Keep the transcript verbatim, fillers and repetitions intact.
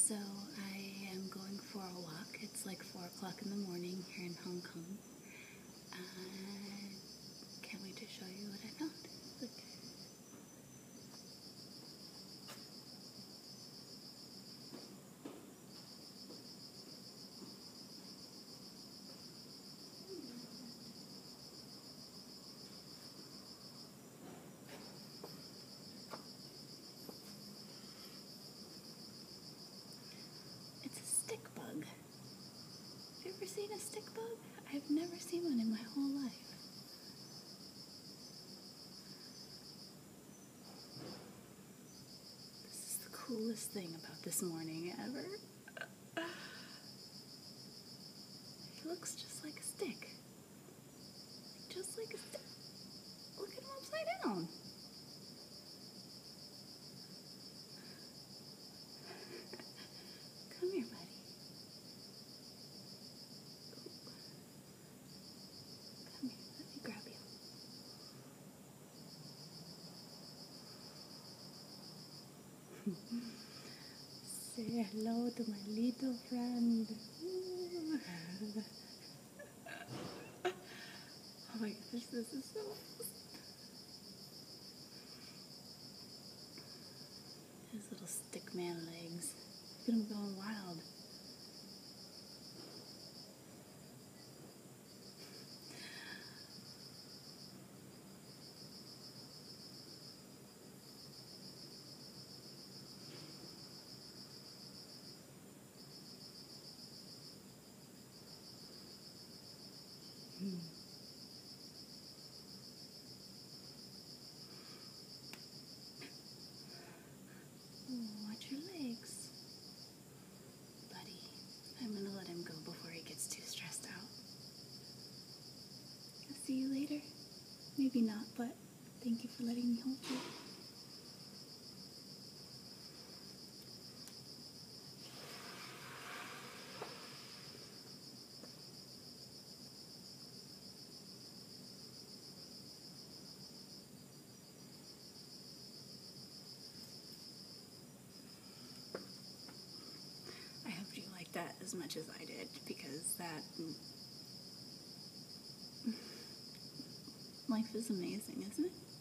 So I am going for a walk. It's like four o'clock in the morning here in Hong Kong. Uh, can't wait to show you what I found. Look. It's a stick bug. Have you ever seen a stick bug? I've never seen one in my whole life. This is the coolest thing about this morning ever. He looks just like a stick. Just like a stick. Look at him upside down. Come here, buddy. Come here, let me grab you. Say hello to my little friend. Oh my gosh, this is so... His little stick man legs. Look at him going wild. Hmm. Oh, watch your legs. Buddy, I'm gonna let him go before he gets too stressed out. I'll see you later. Maybe not, but thank you for letting me hold you. I hope you liked that as much as I did, because that... Life is amazing, isn't it?